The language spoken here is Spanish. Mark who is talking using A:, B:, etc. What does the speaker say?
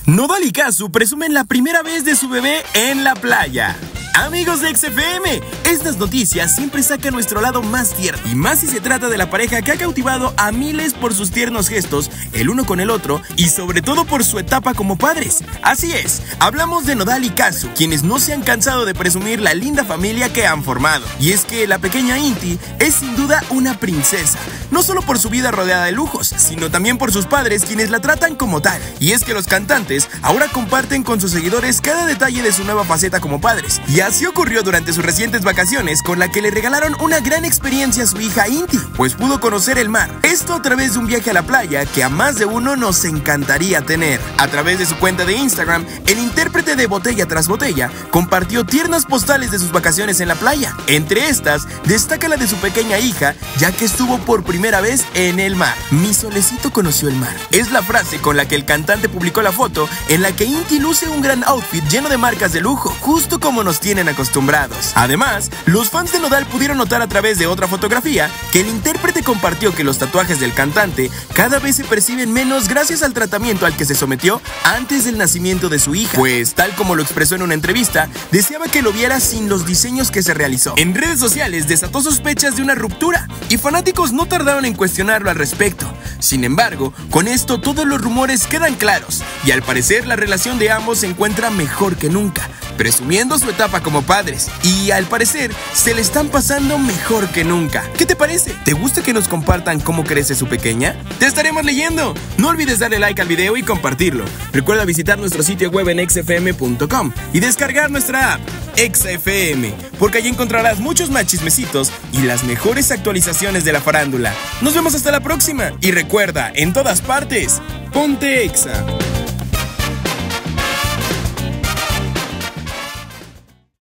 A: Nodal y Casu presumen la primera vez de su bebé en la playa. Amigos de XFM, estas noticias siempre sacan nuestro lado más tierno, y más si se trata de la pareja que ha cautivado a miles por sus tiernos gestos, el uno con el otro, y sobre todo por su etapa como padres. Así es, hablamos de Nodal y Casu, quienes no se han cansado de presumir la linda familia que han formado. Y es que la pequeña Inti es sin duda una princesa, no solo por su vida rodeada de lujos, sino también por sus padres, quienes la tratan como tal. Y es que los cantantes ahora comparten con sus seguidores cada detalle de su nueva faceta como padres. Y así ocurrió durante sus recientes vacaciones, con la que le regalaron una gran experiencia a su hija Inti, pues pudo conocer el mar. Esto a través de un viaje a la playa que a más de uno nos encantaría tener. A través de su cuenta de Instagram, el intérprete de Botella tras Botella compartió tiernas postales de sus vacaciones en la playa. Entre estas, destaca la de su pequeña hija, ya que estuvo por primera vez en el mar. Mi solecito conoció el mar. Es la frase con la que el cantante publicó la foto, en la que Inti luce un gran outfit lleno de marcas de lujo, justo como nos tienen acostumbrados. Además, los fans de Nodal pudieron notar a través de otra fotografía que el intérprete compartió que los tatuajes del cantante cada vez se perciben menos gracias al tratamiento al que se sometió antes del nacimiento de su hija, pues tal como lo expresó en una entrevista, deseaba que lo viera sin los diseños que se realizó. En redes sociales desató sospechas de una ruptura, y fanáticos no tardaron en cuestionarlo al respecto. Sin embargo, con esto todos los rumores quedan claros, y al parecer la relación de ambos se encuentra mejor que nunca, presumiendo su etapa como padres, y al parecer se le están pasando mejor que nunca. ¿Qué te parece? ¿Te gusta que nos compartan cómo crece su pequeña? ¡Te estaremos leyendo! No olvides darle like al video y compartirlo. Recuerda visitar nuestro sitio web en xfm.com y descargar nuestra app XFM, porque allí encontrarás muchos más chismecitos y las mejores actualizaciones de la farándula. Nos vemos hasta la próxima, y recuerda, en todas partes, ponte Exa.